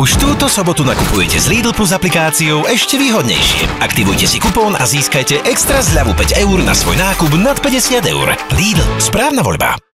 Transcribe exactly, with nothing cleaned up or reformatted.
Už túto sobotu nakupujete s Lidl Plus aplikáciou ešte výhodnejšie. Aktivujte si kupón a získajte extra zľavu päť eur na svoj nákup nad päťdesiat eur. Lidl, správna voľba.